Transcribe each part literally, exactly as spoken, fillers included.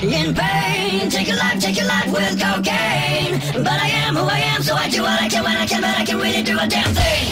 in pain. Take your life, take your life with cocaine. But I am who I am, so I do what I can when I can, but I can really do a damn thing.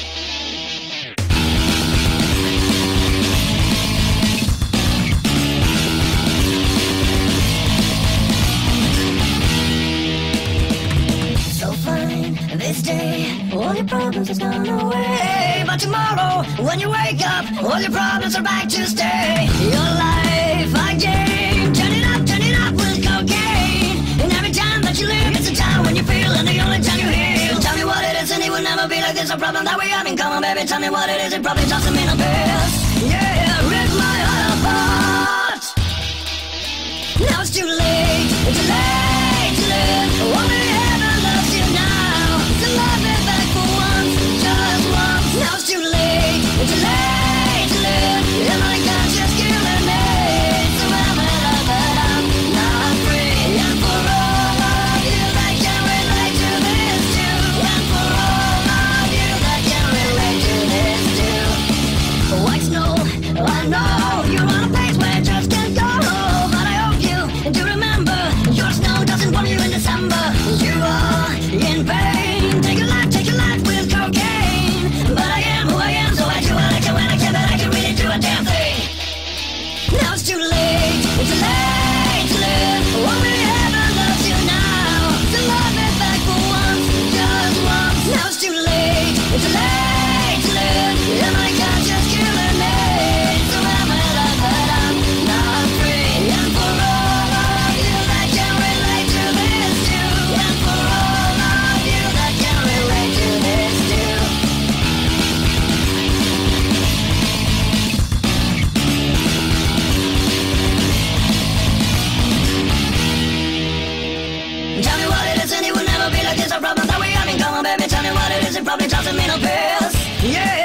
This day, all your problems has gone away. But tomorrow, when you wake up, all your problems are back to stay. Your life again, turn it up, turn it up with cocaine. And every time that you live, it's a time when you feel, and the only time you heal. Tell me what it is, and it will never be like this. A problem that we have in common, baby. Tell me what it is, it probably doesn't mean a bit. Yeah, rip my heart apart. Now it's too late, it's too late to live. Only heaven loves you now. Love it back for once, just once. Now it's too late, it's too late to live. And my conscience killing me. So I'm in love, but I'm not free. And for all of you that can relate to this too. And for all of you that can relate to this too. White snow, I know you're on a place where you just can't go. But I hope you do remember, your snow doesn't warm you in December. You are in pain. Take your life, take your life with cocaine. But I am who I am, so I do what I can when I can, but I can really do a damn thing. Now it's too late, it's too late to live. Only heaven loves you now. So love it back for once, just once. Now it's too late, it's too late to live. And my conscience killing me. So I'm in love, but I'm not free. And for all of you that can relate to this too. And for all of you that can relate to this too. Tell me what it is, and it will never be like this. A problem that we have in common, baby. Tell me what it is, it probably doesn't mean a piss. Yeah.